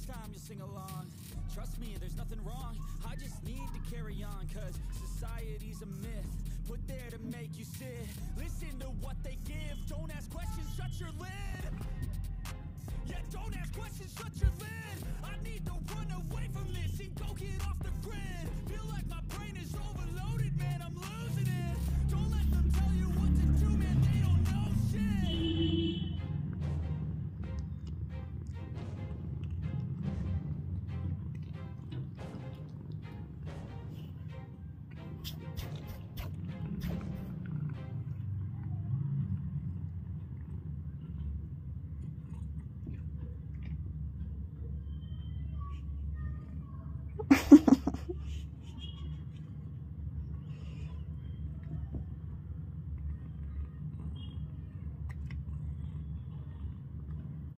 Next time you'll sing along. Trust me, there's nothing wrong. I just need to carry on, cause society's a myth put there to make you sit. Listen to what they give. Don't ask questions, shut your lid. Yeah, don't ask questions, shut your lid. I need to run away from this and go get off the grid. Feel like my brain is overloaded, man, I'm losing it. Don't let them tell you what to do, man, they don't know shit.